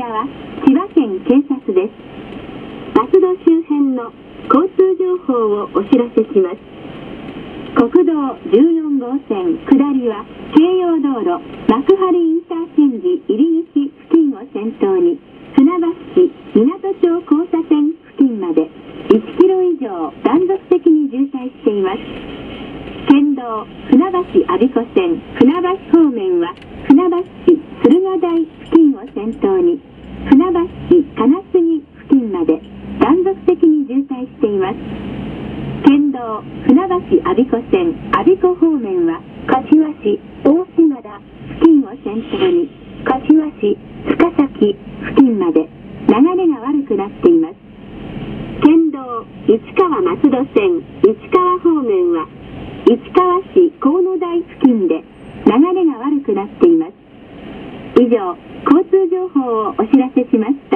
は千葉県警察です。松戸周辺の交通情報をお知らせします。国道14号線下りは京葉道路幕張インターチェンジ入り口付近を先頭に船橋市港町交差点付近まで1キロ以上断続的に渋滞しています。県道船橋我孫子線船橋方面は船橋市駿河台付近を先頭に船橋市金杉付近まで断続的に渋滞しています。県道船橋我孫子線我孫子方面は柏市大島田付近を先頭に柏市塚崎付近まで流れが悪くなっています。県道市川松戸線市川方面は市川市河野台付近で流れが悪くなっています。以上、交通情報をお知らせしました。